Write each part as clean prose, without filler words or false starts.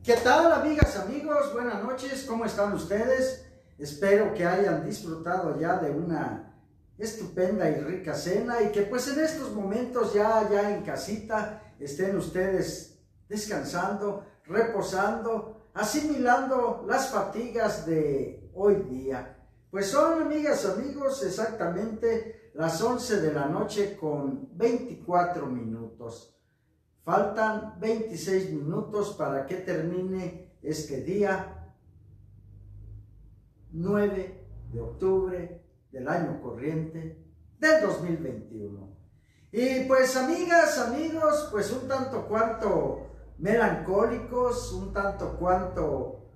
¿Qué tal, amigas, amigos? Buenas noches, ¿cómo están ustedes? Espero que hayan disfrutado ya de una estupenda y rica cena y que pues en estos momentos ya en casita estén ustedes descansando, reposando, asimilando las fatigas de hoy día. Pues son, amigas, amigos, exactamente las 11 de la noche con 24 minutos. Faltan 26 minutos para que termine este día 9 de octubre del año corriente del 2021. Y pues, amigas, amigos, pues un tanto cuanto melancólicos, un tanto cuanto,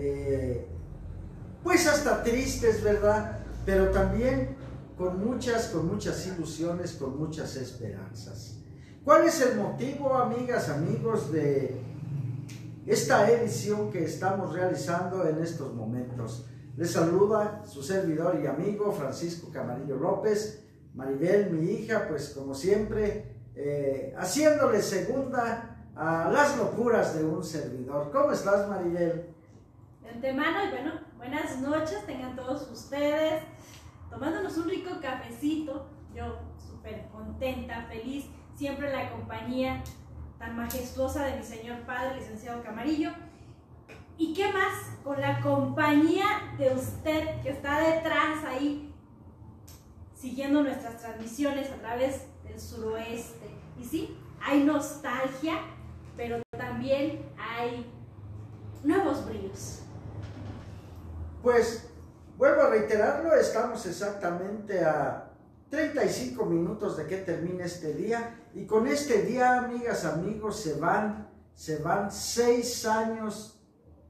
pues hasta tristes, ¿verdad? Pero también con muchas ilusiones, con muchas esperanzas. ¿Cuál es el motivo, amigas, amigos, de esta edición que estamos realizando en estos momentos? Les saluda su servidor y amigo Francisco Camarillo López. Maribel, mi hija, pues como siempre, haciéndole segunda a las locuras de un servidor. ¿Cómo estás, Maribel? De antemano, y bueno, buenas noches tengan todos ustedes, tomándonos un rico cafecito. Yo súper contenta, feliz, siempre en la compañía tan majestuosa de mi señor padre, licenciado Camarillo. ¿Y qué más? Con la compañía de usted que está detrás ahí, siguiendo nuestras transmisiones a través del suroeste. Y sí, hay nostalgia, pero también hay nuevos brillos. Pues, vuelvo a reiterarlo, estamos exactamente a 35 minutos de que termine este día, y con este día, amigas, amigos, se van 6 años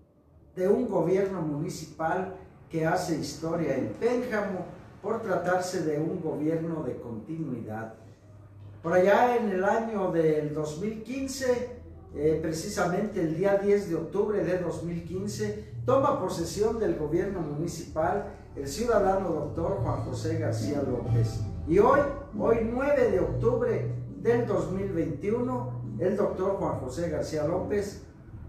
de un gobierno municipal que hace historia en Pénjamo por tratarse de un gobierno de continuidad. Por allá en el año del 2015, precisamente el día 10 de octubre de 2015, toma posesión del gobierno municipal el ciudadano doctor Juan José García López. Y hoy 9 de octubre del 2021, el doctor Juan José García López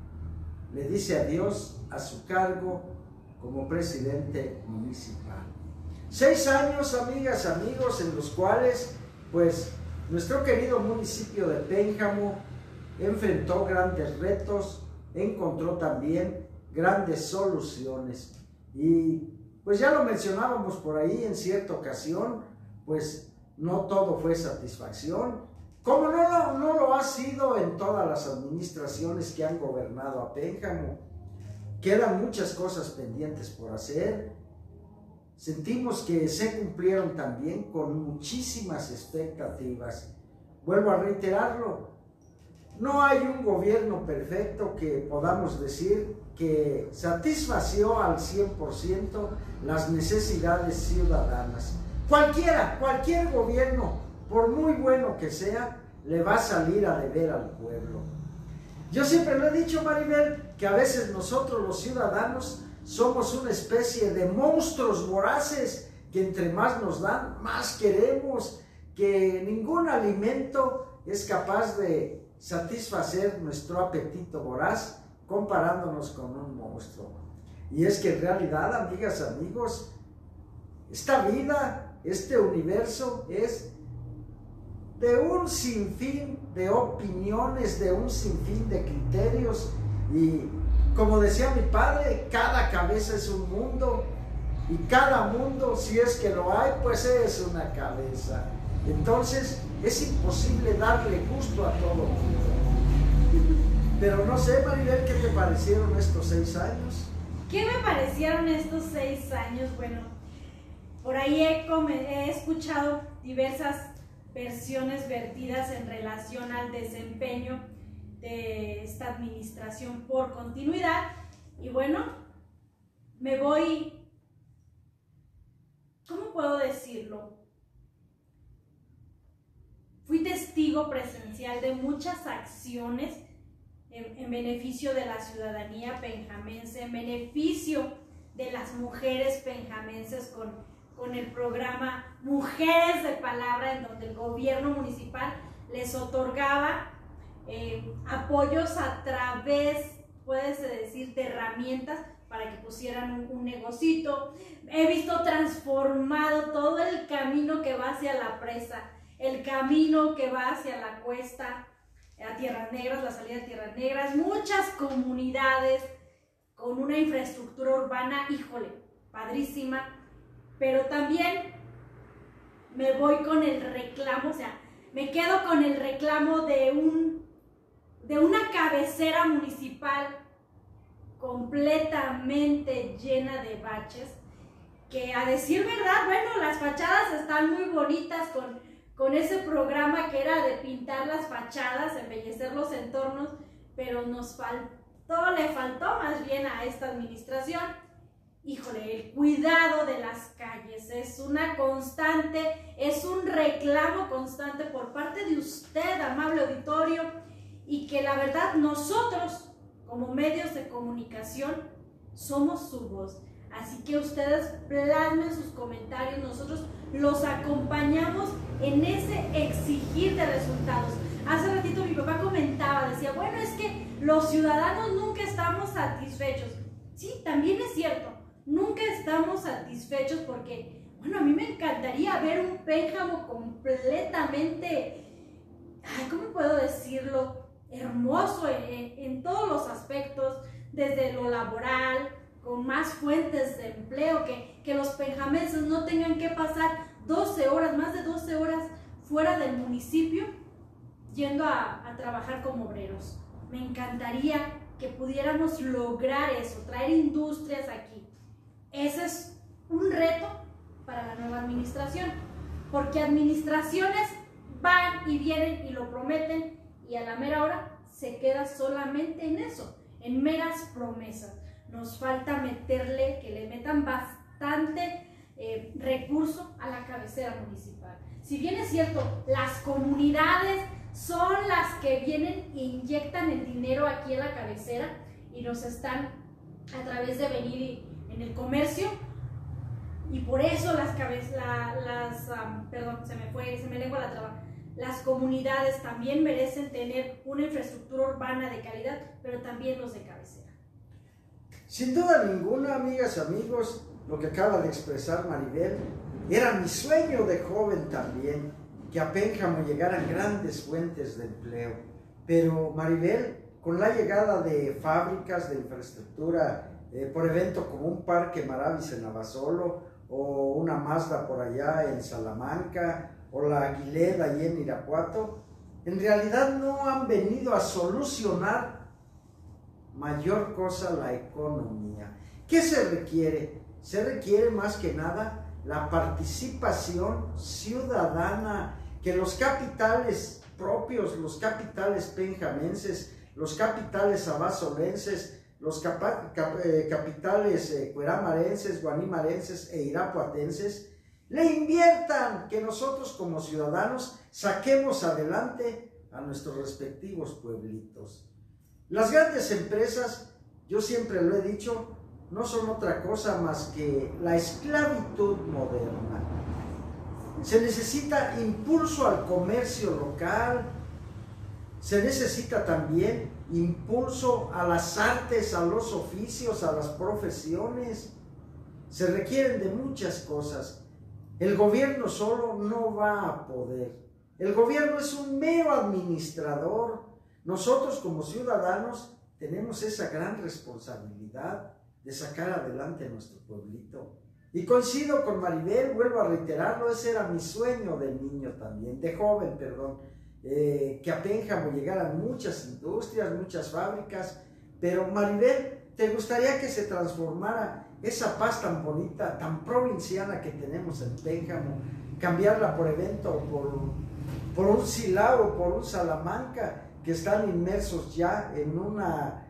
le dice adiós a su cargo como presidente municipal. 6 años, amigas, amigos, en los cuales, pues, nuestro querido municipio de Pénjamo enfrentó grandes retos, encontró también grandes soluciones. Y pues ya lo mencionábamos por ahí en cierta ocasión, pues no todo fue satisfacción, como no lo ha sido en todas las administraciones que han gobernado a Pénjamo. Quedan muchas cosas pendientes por hacer. Sentimos que se cumplieron también con muchísimas expectativas. Vuelvo a reiterarlo, no hay un gobierno perfecto que podamos decir que satisfació al 100% las necesidades ciudadanas. Cualquier gobierno, por muy bueno que sea, le va a salir a deber al pueblo. Yo siempre lo he dicho, Maribel, que a veces nosotros los ciudadanos somos una especie de monstruos voraces que entre más nos dan, más queremos, que ningún alimento es capaz de satisfacer nuestro apetito voraz comparándonos con un monstruo. Y es que en realidad, amigas, amigos, esta vida, este universo es de un sinfín de opiniones, de un sinfín de criterios, y como decía mi padre, cada cabeza es un mundo, y cada mundo, si es que lo hay, pues es una cabeza. Entonces es imposible darle gusto a todo mundo. Pero no sé, Maribel, ¿qué te parecieron estos 6 años? ¿Qué me parecieron estos 6 años? Bueno, por ahí he escuchado diversas versiones vertidas en relación al desempeño de esta administración por continuidad. Y bueno, me voy, ¿cómo puedo decirlo? Fui testigo presencial de muchas acciones en beneficio de la ciudadanía penjamense, en beneficio de las mujeres penjamenses con el programa Mujeres de Palabra, en donde el gobierno municipal les otorgaba apoyos a través puedes decir, de herramientas para que pusieran un negocito. He visto transformado todo el camino que va hacia la presa, el camino que va hacia la cuesta, a Tierras Negras, la salida de Tierras Negras, muchas comunidades con una infraestructura urbana, híjole, padrísima, pero también me voy con el reclamo, o sea, me quedo con el reclamo de una cabecera municipal completamente llena de baches, que a decir verdad, bueno, las fachadas están muy bonitas con ese programa que era de pintar las fachadas, embellecer los entornos, pero le faltó más bien a esta administración, híjole, el cuidado de las calles es una constante, es un reclamo constante por parte de usted, amable auditorio, y que la verdad nosotros, como medios de comunicación, somos su voz. Así que ustedes plasmen sus comentarios, nosotros los acompañamos en ese exigir de resultados. Hace ratito mi papá comentaba, decía, bueno, es que los ciudadanos nunca estamos satisfechos. Sí, también es cierto, nunca estamos satisfechos porque, bueno, a mí me encantaría ver un Pénjamo completamente, ¿cómo puedo decirlo? Hermoso en todos los aspectos, desde lo laboral, con más fuentes de empleo, que los penjamenses no tengan que pasar 12 horas, más de 12 horas fuera del municipio yendo a trabajar como obreros. Me encantaría que pudiéramos lograr eso, traer industrias aquí. Ese es un reto para la nueva administración, porque administraciones van y vienen y lo prometen y a la mera hora se queda solamente en eso, en meras promesas. Nos falta que le metan bastante recurso a la cabecera municipal. Si bien es cierto, las comunidades son las que vienen e inyectan el dinero aquí en la cabecera y nos están, a través de venir en el comercio, y por eso las comunidades también merecen tener una infraestructura urbana de calidad, pero también los de cabecera. Sin duda ninguna, amigas y amigos, lo que acaba de expresar Maribel era mi sueño de joven también, que a Pénjamo llegaran grandes fuentes de empleo. Pero Maribel, con la llegada de fábricas, de infraestructura, por evento como un Parque Maravis en Abasolo, o una Mazda por allá en Salamanca, o la Aguilera allí en Irapuato, en realidad no han venido a solucionar mayor cosa la economía. ¿Qué se requiere? Se requiere más que nada la participación ciudadana, que los capitales propios, los capitales penjamenses, los capitales abasolenses, los capitales cueramarenses, guanimarenses e irapuatenses le inviertan, que nosotros como ciudadanos saquemos adelante a nuestros respectivos pueblitos. Las grandes empresas, yo siempre lo he dicho, no son otra cosa más que la esclavitud moderna. Se necesita impulso al comercio local, se necesita también impulso a las artes, a los oficios, a las profesiones. Se requieren de muchas cosas. El gobierno solo no va a poder. El gobierno es un mero administrador. Nosotros como ciudadanos tenemos esa gran responsabilidad de sacar adelante nuestro pueblito. Y coincido con Maribel, vuelvo a reiterarlo, ese era mi sueño de niño también, de joven, perdón, que a Pénjamo llegaran muchas industrias, muchas fábricas. Pero Maribel, ¿te gustaría que se transformara esa paz tan bonita, tan provinciana que tenemos en Pénjamo, cambiarla por evento, por un Silao, por un Salamanca, que están inmersos ya en una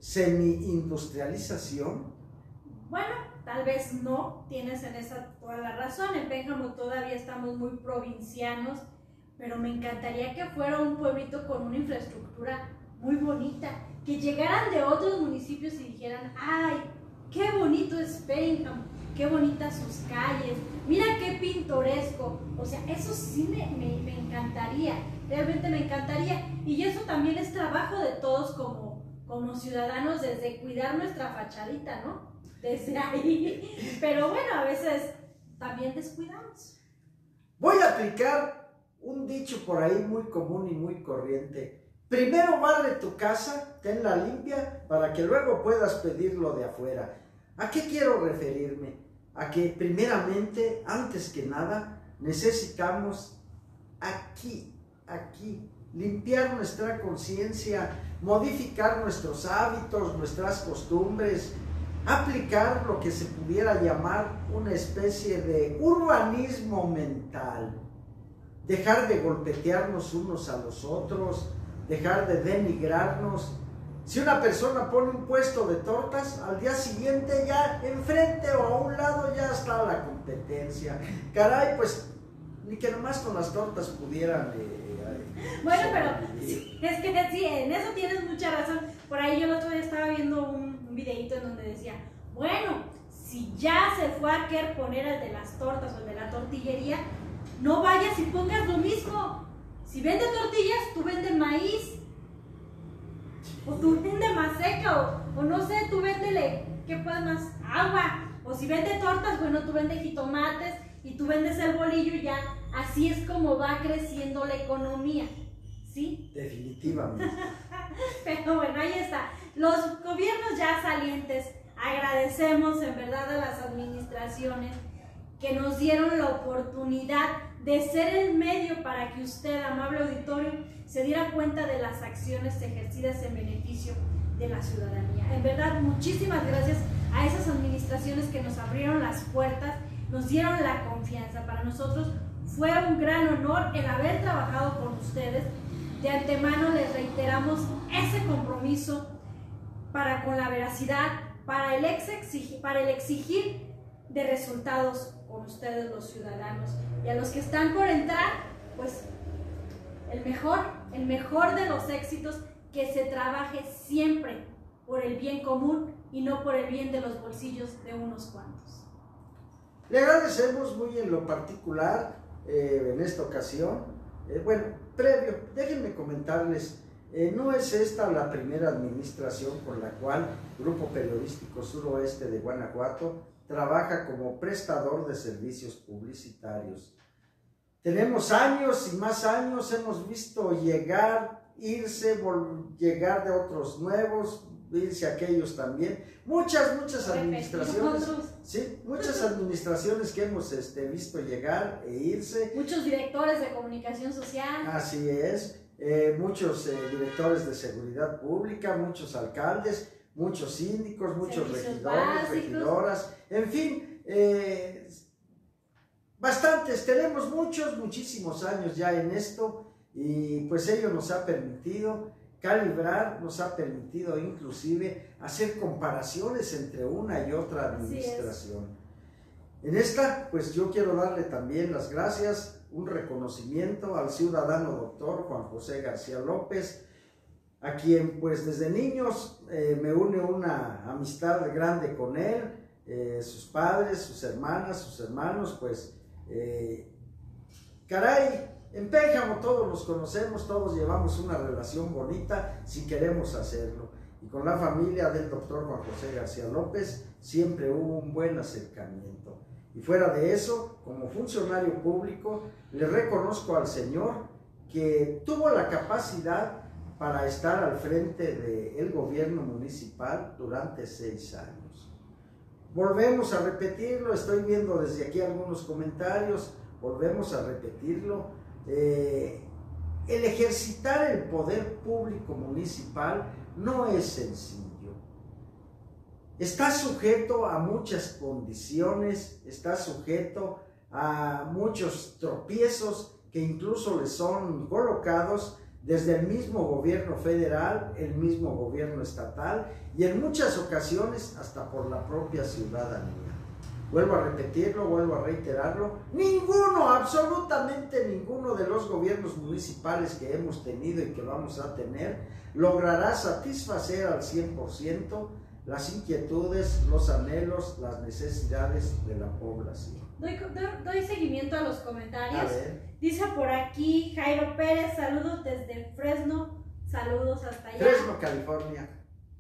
semi-industrialización? Bueno, tal vez no, tienes en esa toda la razón. En Pénjamo todavía estamos muy provincianos, pero me encantaría que fuera un pueblito con una infraestructura muy bonita, que llegaran de otros municipios y dijeran, ¡ay, qué bonito es Pénjamo! ¡Qué bonitas sus calles! ¡Mira qué pintoresco! O sea, eso sí me encantaría, realmente me encantaría. Y eso también es trabajo de todos como como ciudadanos desde cuidar nuestra fachadita, ¿no? Desde ahí. Pero bueno, a veces también descuidamos. Voy a aplicar un dicho por ahí muy común y muy corriente. Primero barre tu casa, tenla limpia, para que luego puedas pedirlo de afuera. ¿A qué quiero referirme? A que primeramente, antes que nada, necesitamos aquí, limpiar nuestra conciencia, modificar nuestros hábitos, nuestras costumbres, aplicar lo que se pudiera llamar una especie de urbanismo mental, dejar de golpetearnos unos a los otros, dejar de denigrarnos. Si una persona pone un puesto de tortas, al día siguiente ya enfrente o a un lado ya está la competencia. Caray, pues ni que nomás con las tortas pudieran... Bueno, pero sí, es que sí, en eso tienes mucha razón. Por ahí yo el otro día estaba viendo un videíto en donde decía, bueno, si ya se fue a querer poner el de las tortas o el de la tortillería, no vayas y pongas lo mismo. Si vende tortillas, tú vende maíz. O tú vende maseca, o no sé, tú véndele, ¿qué puedes más? Agua. O si vende tortas, bueno, tú vendes jitomates y tú vendes el bolillo y ya. Así es como va creciendo la economía, ¿sí? Definitivamente. Pero bueno, ahí está. Los gobiernos ya salientes, agradecemos en verdad a las administraciones que nos dieron la oportunidad de ser el medio para que usted, amable auditorio, se diera cuenta de las acciones ejercidas en beneficio de la ciudadanía. En verdad, muchísimas gracias a esas administraciones que nos abrieron las puertas, nos dieron la confianza. Para nosotros fue un gran honor el haber trabajado con ustedes. De antemano les reiteramos ese compromiso para con la veracidad, para el exigir de resultados con ustedes los ciudadanos. Y a los que están por entrar, pues el mejor de los éxitos, que se trabaje siempre por el bien común y no por el bien de los bolsillos de unos cuantos. Le agradecemos muy en lo particular en esta ocasión. Bueno, previo, déjenme comentarles, no es esta la primera administración con la cual Grupo Periodístico Suroeste de Guanajuato trabaja como prestador de servicios publicitarios. Tenemos años y más años, hemos visto llegar, irse, llegar de otros nuevos, irse aquellos también. Muchas administraciones, sí, muchas administraciones que hemos visto llegar e irse. Muchos directores de comunicación social. Así es, muchos directores de seguridad pública, muchos alcaldes, muchos síndicos, muchos regidores, regidoras, en fin, bastantes, tenemos muchísimos años ya en esto, y pues ello nos ha permitido calibrar, nos ha permitido inclusive hacer comparaciones entre una y otra administración. En esta, pues yo quiero darle también las gracias, un reconocimiento al ciudadano doctor Juan José García López, a quien pues desde niños me une una amistad grande con él, sus padres, sus hermanas, sus hermanos, pues caray, en Pénjamo todos los conocemos, todos llevamos una relación bonita si queremos hacerlo. Y con la familia del doctor Juan José García López siempre hubo un buen acercamiento. Y fuera de eso, como funcionario público, le reconozco al señor que tuvo la capacidad para estar al frente del gobierno municipal durante 6 años. Volvemos a repetirlo, estoy viendo desde aquí algunos comentarios, volvemos a repetirlo. El ejercitar el poder público municipal no es sencillo. Está sujeto a muchas condiciones, está sujeto a muchos tropiezos que incluso le son colocados desde el mismo gobierno federal, el mismo gobierno estatal y en muchas ocasiones hasta por la propia ciudadanía. Vuelvo a repetirlo, vuelvo a reiterarlo, absolutamente ninguno de los gobiernos municipales que hemos tenido y que vamos a tener logrará satisfacer al 100% las inquietudes, los anhelos, las necesidades de la población. Doy seguimiento a los comentarios. A ver. Dice por aquí Jairo Pérez, saludos desde Fresno, saludos hasta allá. Fresno, California.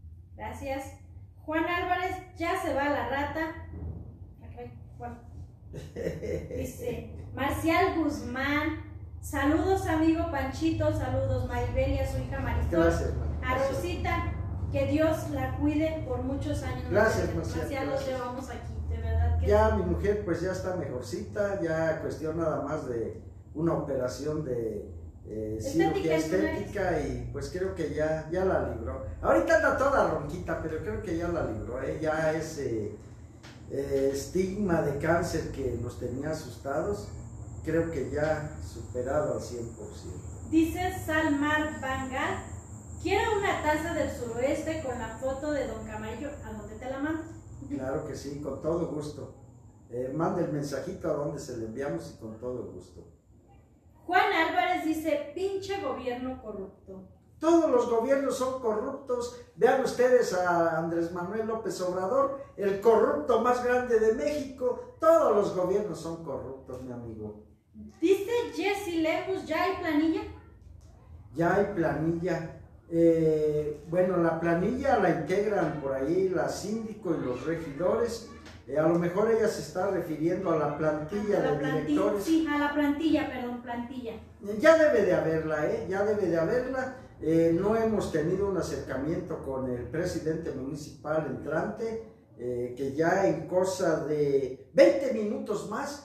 Gracias. Juan Álvarez, ya se va la rata. Juan. Dice Marcial Guzmán, saludos amigo Panchito, saludos Maribel y a su hija Marisol. Gracias, a Rosita, que Dios la cuide por muchos años. Gracias, Marcial, los llevamos aquí, de verdad que ya mi mujer pues ya está mejorcita, ya cuestión nada más de una operación de cirugía estética y pues creo que ya la libró. Ahorita anda toda ronquita, pero creo que ya la libró, ya ese estigma de cáncer que nos tenía asustados, creo que ya superado al 100%. Dice Salmar Bangal, quiero una taza del suroeste con la foto de Don Camarillo, ¿a dónde te la mando? Claro que sí, con todo gusto. Mande el mensajito a donde se le enviamos y con todo gusto. Juan Álvarez dice, pinche gobierno corrupto. Todos los gobiernos son corruptos. Vean ustedes a Andrés Manuel López Obrador, el corrupto más grande de México. Todos los gobiernos son corruptos, mi amigo. Dice Jessy Lemus, ¿ya hay planilla? Ya hay planilla. Bueno, la planilla la integran por ahí la síndico y los regidores. A lo mejor ella se está refiriendo a la plantilla de directores. Sí, a la plantilla, perdón, plantilla. Ya debe de haberla, ya debe de haberla. No hemos tenido un acercamiento con el presidente municipal entrante, que ya en cosa de 20 minutos más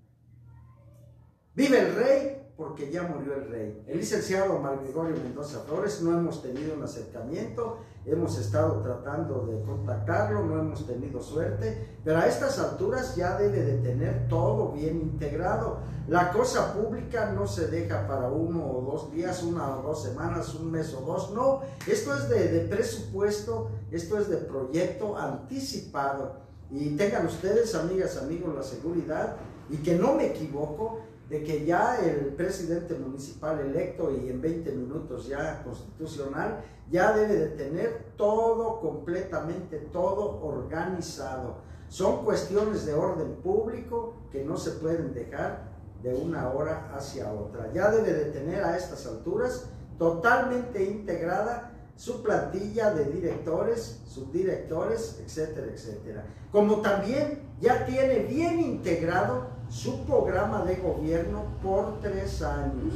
vive el rey, porque ya murió el rey. El licenciado Omar Gregorio Mendoza Flores, no hemos tenido un acercamiento, hemos estado tratando de contactarlo, no hemos tenido suerte, pero a estas alturas ya debe de tener todo bien integrado. La cosa pública no se deja para 1 o 2 días, 1 o 2 semanas, 1 mes o 2, no, esto es de presupuesto, esto es de proyecto anticipado. Y tengan ustedes, amigas, amigos, la seguridad, y que no me equivoco, de que ya el presidente municipal electo y en 20 minutos ya constitucional, ya debe de tener todo, completamente todo organizado. Son cuestiones de orden público que no se pueden dejar de una hora hacia otra. Ya debe de tener a estas alturas totalmente integrada su plantilla de directores, subdirectores, etcétera, etcétera. Como también ya tiene bien integrado su programa de gobierno por 3 años.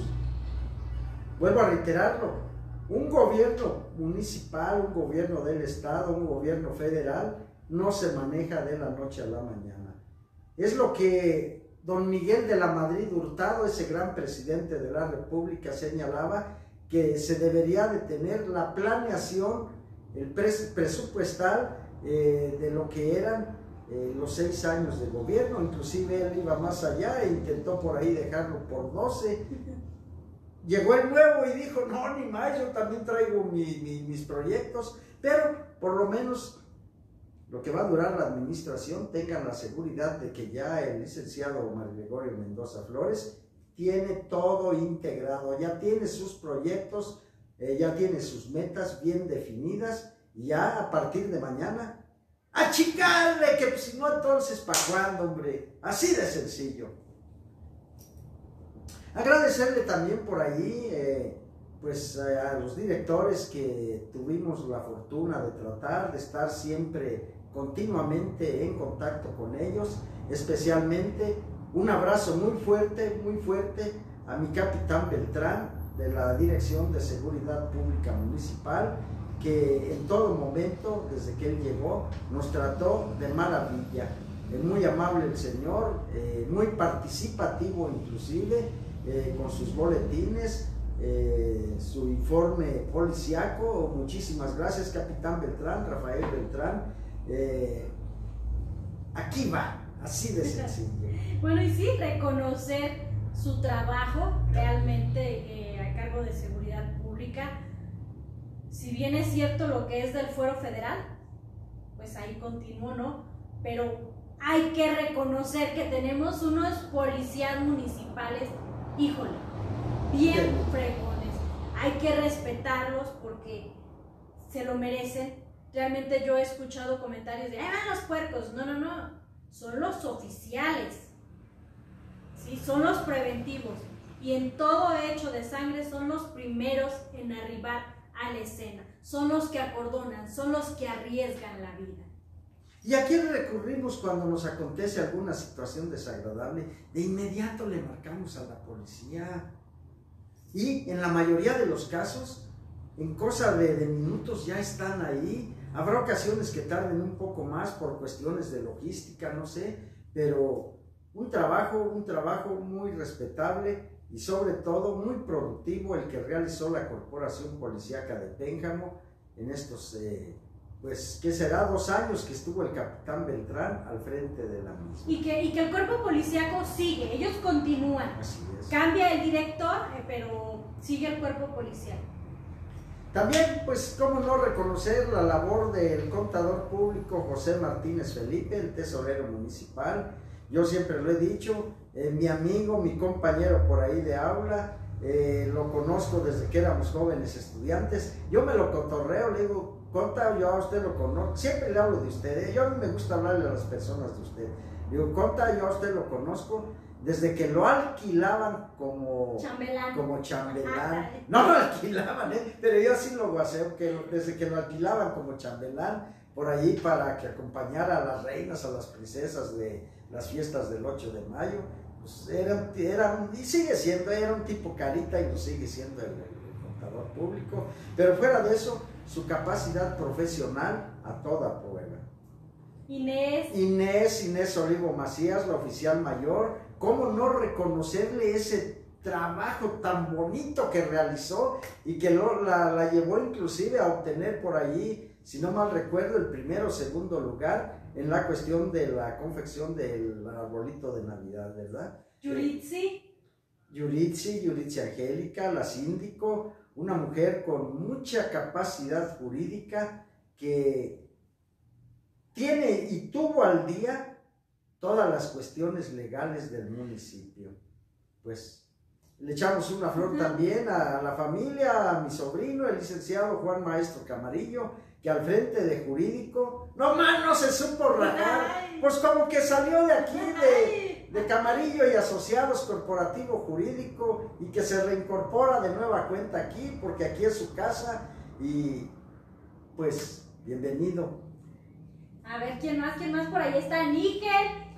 Vuelvo a reiterarlo, un gobierno municipal, un gobierno del estado, un gobierno federal, no se maneja de la noche a la mañana. Es lo que don Miguel de la Madrid Hurtado, ese gran presidente de la República, señalaba, que se debería de tener la planeación, el presupuestal de lo que eran los 6 años de gobierno. Inclusive él iba más allá e intentó por ahí dejarlo por 12. Llegó el nuevo y dijo, no, ni más, yo también traigo mis proyectos, pero por lo menos lo que va a durar la administración, tengan la seguridad de que ya el licenciado Omar Gregorio Mendoza Flores tiene todo integrado, ya tiene sus proyectos, ya tiene sus metas bien definidas, y ya a partir de mañana achicarle, que pues, si no, entonces ¿para cuándo, hombre? Así de sencillo. Agradecerle también por ahí pues a los directores que tuvimos la fortuna de tratar, de estar siempre continuamente en contacto con ellos, especialmente un abrazo muy fuerte a mi capitán Beltrán de la Dirección de Seguridad Pública Municipal, que en todo momento, desde que él llegó, nos trató de maravilla. Muy amable el señor, muy participativo inclusive, con sus boletines, su informe policiaco. Muchísimas gracias, capitán Beltrán, Rafael Beltrán. Aquí va, así de sencillo. Bueno, y sí, reconocer su trabajo realmente a cargo de seguridad pública. Si bien es cierto lo que es del fuero federal, pues ahí continuó, ¿no? Pero hay que reconocer que tenemos unos policías municipales, híjole, bien fregones. Hay que respetarlos porque se lo merecen. Realmente yo he escuchado comentarios de, ¡ay, van los puercos! No, no, no, son los oficiales, ¿sí? Son los preventivos. Y en todo hecho de sangre son los primeros en arribar a la escena. son los que acordonan, son los que arriesgan la vida. ¿Y a quién recurrimos cuando nos acontece alguna situación desagradable? De inmediato le marcamos a la policía. Y en la mayoría de los casos, en cosa de minutos ya están ahí. Habrá ocasiones que tarden un poco más por cuestiones de logística, no sé, pero un trabajo muy respetable y sobre todo muy productivo el que realizó la Corporación Policíaca de Pénjamo en estos, pues, ¿qué será? 2 años que estuvo el capitán Beltrán al frente de la misma. Y que el cuerpo policíaco sigue, ellos continúan. Así es. Cambia el director, pero sigue el cuerpo policial. También, pues, cómo no reconocer la labor del contador público José Martínez Felipe, el tesorero municipal. Yo siempre lo he dicho, mi amigo, mi compañero por ahí de aula, lo conozco desde que éramos jóvenes estudiantes. Yo me lo cotorreo, le digo, Conta, yo a usted lo conozco, siempre le hablo de usted, yo a mí me gusta hablarle a las personas de usted. Digo, Conta, yo a usted lo conozco desde que lo alquilaban como chambelán. No lo alquilaban, pero yo sí lo guaseo, desde que lo alquilaban como chambelán, por ahí para que acompañara a las reinas, a las princesas de las fiestas del 8 de mayo, pues y sigue siendo, era un tipo carita y lo sigue siendo el contador público, pero fuera de eso, su capacidad profesional a toda prueba. Inés Olivo Macías, la oficial mayor, ¿cómo no reconocerle ese trabajo tan bonito que realizó y que la llevó inclusive a obtener por ahí, si no mal recuerdo, el primero o segundo lugar en la cuestión de la confección del arbolito de Navidad, ¿verdad? Yuritsi Angélica, la síndico, una mujer con mucha capacidad jurídica que tiene y tuvo al día todas las cuestiones legales del municipio. Pues le echamos una flor también a la familia, a mi sobrino, el licenciado Juan Maestro Camarillo, que al frente de jurídico, no se supo rajar, pues como que salió de aquí de Camarillo y Asociados Corporativo Jurídico y que se reincorpora de nueva cuenta aquí, porque aquí es su casa y pues bienvenido. A ver, ¿quién más por ahí está? Níquel,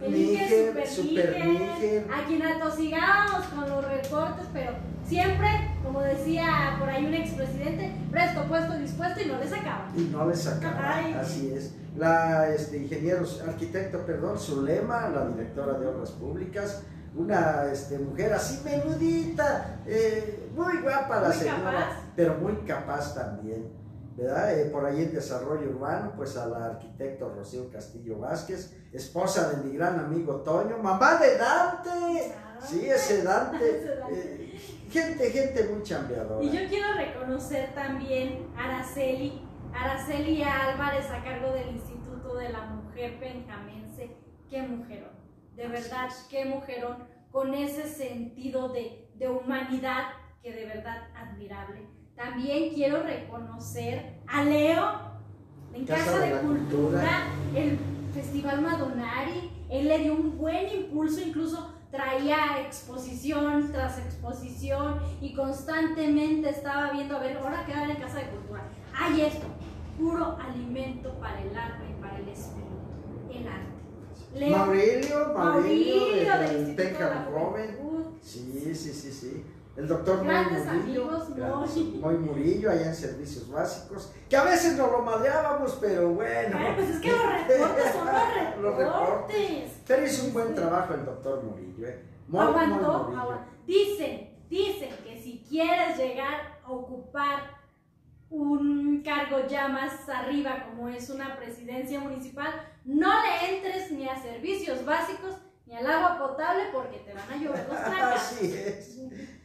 Super Níquel, a quien atosigábamos con los recortes, pero siempre, como decía por ahí un expresidente, presto, puesto, dispuesto y no les acaba. Así es. La arquitecto, Zulema, la directora de Obras Públicas, una mujer así menudita, muy guapa la señora, pero muy capaz también, ¿verdad? Por ahí en desarrollo urbano, pues a la arquitecto Rocío Castillo Vázquez, esposa de mi gran amigo Toño, mamá de Dante, sí, ese Dante, gente muy chambeadora. Y yo quiero reconocer también a Araceli Álvarez a cargo del Instituto de la Mujer Penjamense. Qué mujerón, de verdad, qué mujerón, con ese sentido de humanidad que de verdad admirable. También quiero reconocer a Leo en Casa de Cultura, el Festival Madonari. Él le dio un buen impulso, incluso traía exposición tras exposición y constantemente estaba viendo, a ver, ahora qué hay en Casa de Cultura. Hay esto, puro alimento para el alma y para el espíritu, el arte. Leo, Maurilio del Pénjamo Joven. Sí. El doctor Moy Murillo, allá en Servicios Básicos, que a veces nos lo madreábamos, pero bueno. Pues es que los reportes son los reportes. Pero hizo un buen trabajo el doctor Murillo. Aguantó. Dicen que si quieres llegar a ocupar un cargo ya más arriba, como es una presidencia municipal, no le entres ni a servicios básicos ni al agua potable porque te van a llover los trancas. Así es.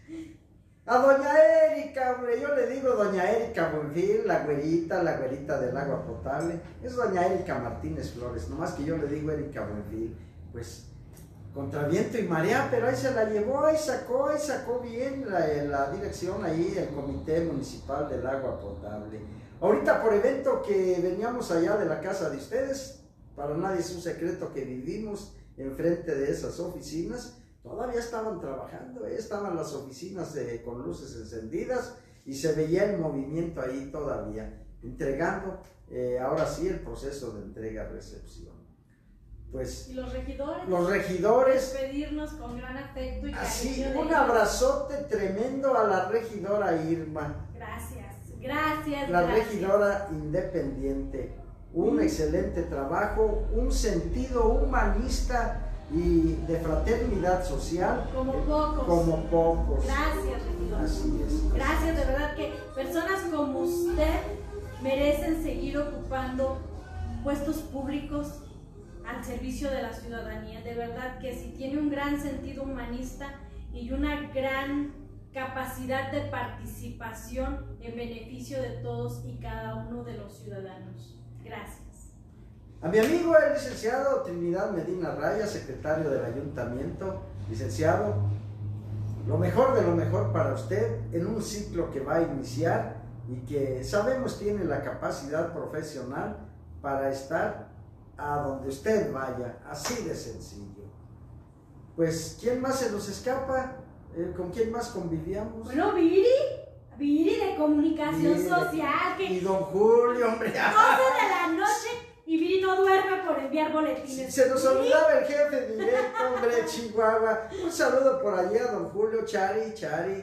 A doña Erika, hombre, yo le digo doña Erika Buenfil, la güerita del agua potable, es doña Erika Martínez Flores, nomás que yo le digo Erika Buenfil, pues contra viento y marea, pero ahí se la llevó, ahí sacó bien la dirección ahí, el Comité Municipal del Agua Potable. Ahorita por evento que veníamos allá de la casa de ustedes, para nadie es un secreto que vivimos enfrente de esas oficinas, todavía estaban trabajando, estaban las oficinas con luces encendidas y se veía el movimiento ahí todavía. entregando ahora sí el proceso de entrega-recepción. Pues, y los regidores. Los regidores. Despedirnos con gran afecto y así, cariño. Un abrazote tremendo a la regidora Irma. Gracias, gracias. La gracias. regidora independiente. Un excelente trabajo, un sentido humanista y de fraternidad social. Como pocos. Como pocos. Gracias, regidor. Así es. Gracias, de verdad que personas como usted merecen seguir ocupando puestos públicos al servicio de la ciudadanía. De verdad que sí, tiene un gran sentido humanista y una gran capacidad de participación en beneficio de todos y cada uno de los ciudadanos. Gracias. A mi amigo el licenciado Trinidad Medina Raya, secretario del ayuntamiento. Licenciado, lo mejor de lo mejor para usted en un ciclo que va a iniciar y que sabemos tiene la capacidad profesional para estar a donde usted vaya, así de sencillo. Pues, ¿quién más se nos escapa? ¿Con quién más convivíamos? Bueno, Viri de Comunicación Social. Y don Julio, hombre. 12 de la noche y Viri no duerme por enviar boletines. Se nos olvidaba el jefe directo, hombre, Chihuahua. Un saludo por allá a don Julio, Chari.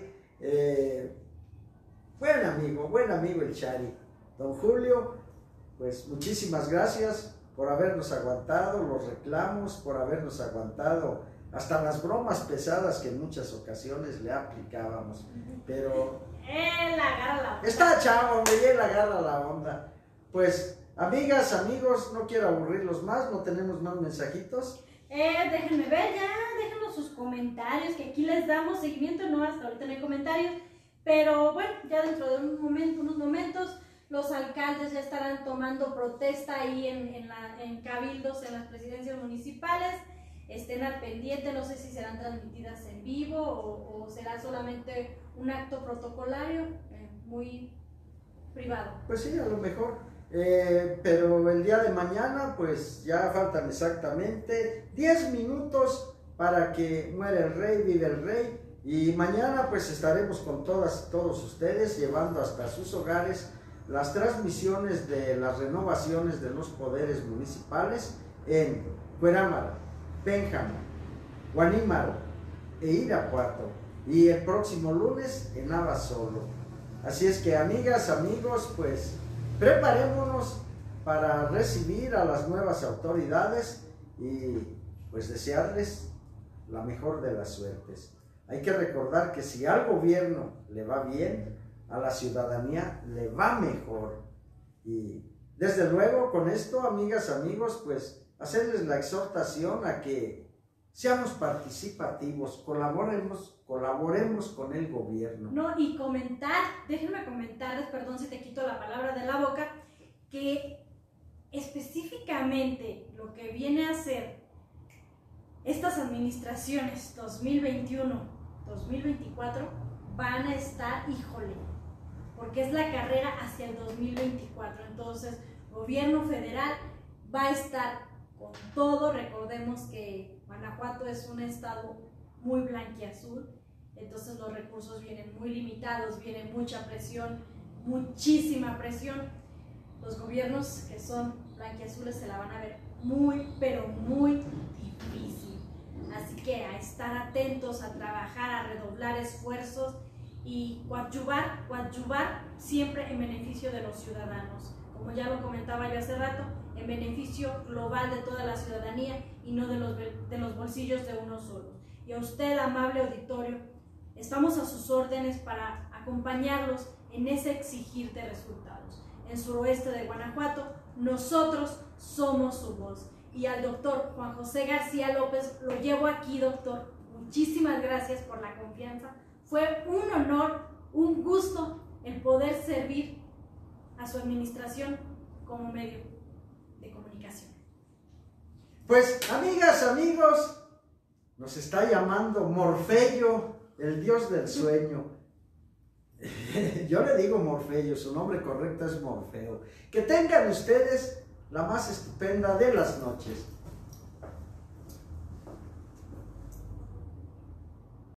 Buen amigo el Chari. Don Julio, pues muchísimas gracias por habernos aguantado los reclamos, por habernos aguantado hasta las bromas pesadas que en muchas ocasiones le aplicábamos. Pero Él agarra la onda. está chavo, hombre, y él agarra la onda. Pues, amigas, amigos, no quiero aburrirlos más, no tenemos más mensajitos. Déjenme ver ya, déjenos sus comentarios, que aquí les damos seguimiento. No, hasta ahorita no hay comentarios, pero bueno, ya dentro de unos momentos, los alcaldes ya estarán tomando protesta ahí en cabildos, en las presidencias municipales. Estén al pendiente, no sé si serán transmitidas en vivo o será solamente un acto protocolario muy privado. Pues sí, a lo mejor. Pero el día de mañana, pues ya faltan exactamente 10 minutos para que muera el rey, vive el rey. Y mañana pues estaremos con todos ustedes llevando hasta sus hogares las transmisiones de las renovaciones de los poderes municipales en Cuerámara, Pénjamo, Guanímaro e Irapuato, y el próximo lunes en Abasolo. Así es que, amigas, amigos, pues preparémonos para recibir a las nuevas autoridades y pues desearles la mejor de las suertes. Hay que recordar que si al gobierno le va bien, a la ciudadanía le va mejor. Y desde luego con esto, amigas, amigos, pues hacerles la exhortación a que seamos participativos, colaboremos con el gobierno. No, y déjenme comentarles, perdón si te quito la palabra de la boca, que específicamente lo que viene a ser estas administraciones 2021-2024 van a estar, híjole, porque es la carrera hacia el 2024. Entonces, gobierno federal va a estar con todo. Recordemos que Guanajuato es un estado muy blanquiazul, entonces los recursos vienen muy limitados, viene mucha presión, muchísima presión. Los gobiernos que son blanquiazules se la van a ver muy, pero muy difícil. Así que a estar atentos, a trabajar, a redoblar esfuerzos y coadyuvar siempre en beneficio de los ciudadanos. Como ya lo comentaba yo hace rato, en beneficio global de toda la ciudadanía y no de los bolsillos de uno solo. Y a usted, amable auditorio, estamos a sus órdenes para acompañarlos en ese exigir de resultados. En suroeste de Guanajuato, nosotros somos su voz. Y al doctor Juan José García López lo llevo aquí, doctor. Muchísimas gracias por la confianza. Fue un honor, un gusto el poder servir a su administración como medio de comunicación. Pues, amigas, amigos, nos está llamando Morfeo, el dios del sueño. Yo le digo Morfeo, su nombre correcto es Morfeo. Que tengan ustedes la más estupenda de las noches.